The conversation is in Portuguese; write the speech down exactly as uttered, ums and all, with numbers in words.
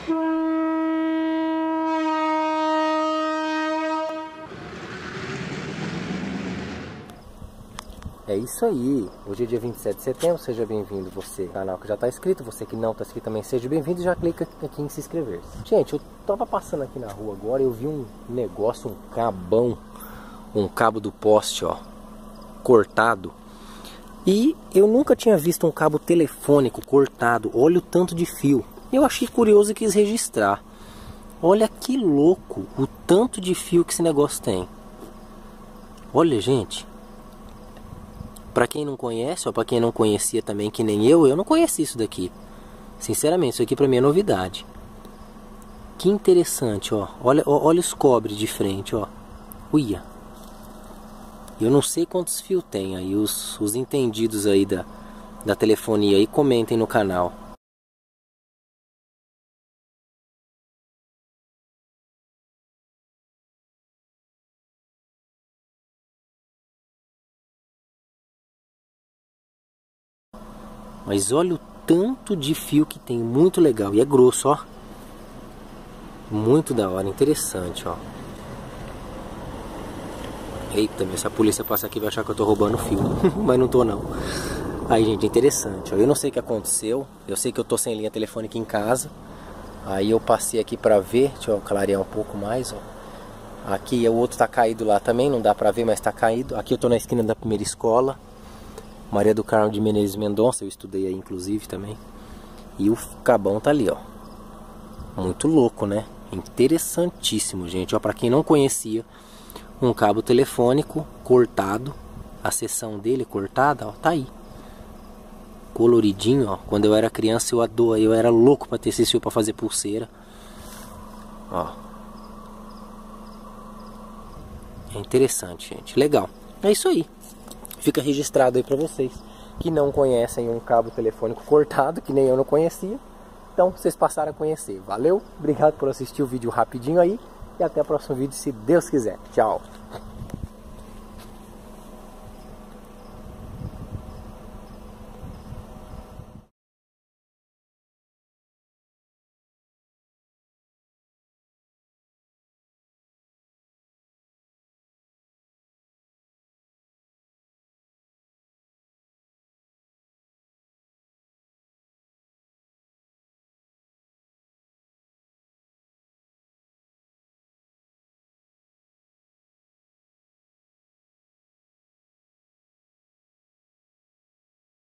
É isso aí, hoje é dia vinte e sete de setembro, seja bem-vindo você, canal que já está inscrito, você que não está inscrito também seja bem-vindo e já clica aqui em se inscrever. Gente, eu tava passando aqui na rua agora e eu vi um negócio, um cabão, um cabo do poste, ó, cortado. E eu nunca tinha visto um cabo telefônico cortado, olha o tanto de fio. Eu achei curioso e quis registrar. Olha que louco o tanto de fio que esse negócio tem. Olha, gente. Pra quem não conhece, ou pra quem não conhecia também, que nem eu, eu não conhecia isso daqui. Sinceramente, isso aqui pra mim é novidade. Que interessante, ó. Olha, olha os cobres de frente, ó. Uia. Eu não sei quantos fios tem aí. Os, os entendidos aí da, da telefonia aí, comentem no canal. Mas olha o tanto de fio que tem, muito legal. E é grosso, ó. Muito da hora, interessante, ó. Eita, se a polícia passar aqui vai achar que eu tô roubando fio. Mas não tô não. Aí, gente, interessante, ó. Eu não sei o que aconteceu. Eu sei que eu tô sem linha telefônica em casa. Aí eu passei aqui pra ver. Deixa eu clarear um pouco mais, ó. Aqui o outro tá caído lá também, não dá pra ver, mas tá caído. Aqui eu tô na esquina da primeira escola. Maria do Carmo de Menezes Mendonça, eu estudei aí inclusive também. E o cabão tá ali, ó. Muito louco, né? Interessantíssimo, gente. Ó, pra quem não conhecia, um cabo telefônico cortado. A seção dele cortada, ó, tá aí. Coloridinho, ó. Quando eu era criança, eu adoro, eu era louco pra ter esse fio pra fazer pulseira. Ó. É interessante, gente. Legal. É isso aí. Fica registrado aí pra vocês que não conhecem um cabo telefônico cortado, que nem eu não conhecia. Então vocês passaram a conhecer. Valeu, obrigado por assistir o vídeo rapidinho aí. E até o próximo vídeo, se Deus quiser. Tchau.